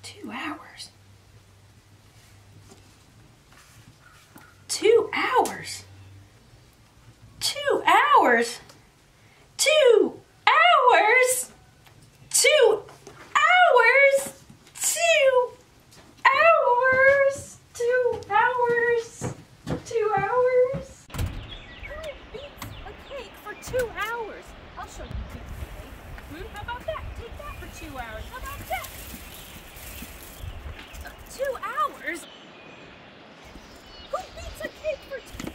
2 hours. 2 hours. 2 hours. 2 hours. 2 hours. 2 hours. 2 hours. 2 hours. Who beats a cake for 2 hours? I'll show you who beats a cake. How about that? Take that for 2 hours. How about that? 2 hours? Who beats a cake for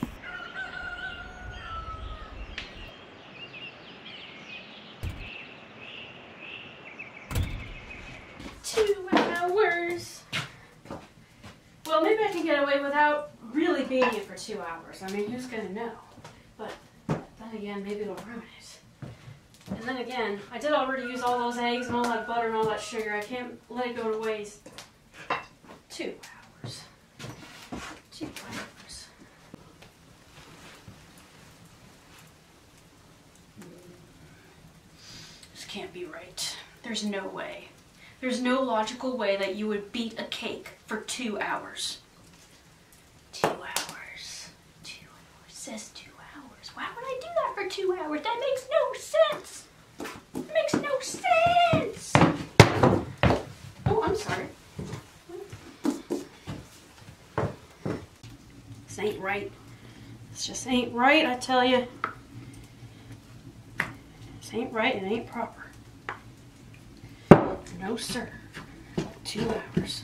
2 hours. Well, maybe I can get away without really beating it for 2 hours. I mean, who's gonna know? But then again, maybe it'll ruin it. And then again, I did already use all those eggs and all that butter and all that sugar. I can't let it go to waste. 2 hours. 2 hours. This can't be right. There's no way. There's no logical way that you would beat a cake for 2 hours. 2 hours. 2 hours. Says 2 hours. Why would I do that for 2 hours? That makes no sense. It makes no sense. Oh, I'm sorry. This ain't right. This just ain't right, I tell you. This ain't right, it ain't proper. No, sir. 2 hours.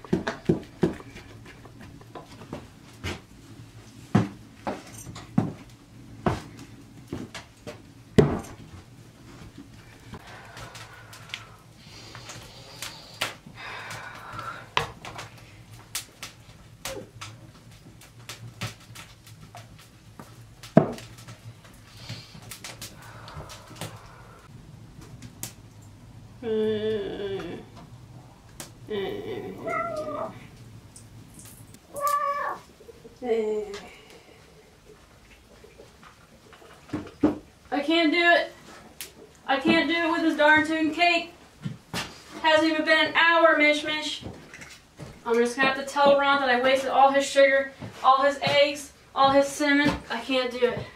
I can't do it. I can't do it with this darn tootin' cake. Hasn't even been an hour, Mish Mish. I'm just gonna have to tell Ron that I wasted all his sugar, all his eggs, all his cinnamon. I can't do it.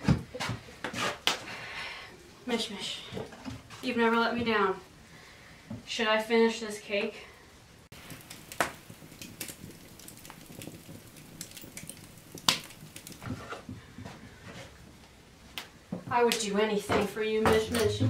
Mish Mish, you've never let me down. Should I finish this cake? I would do anything for you, Mish Mish.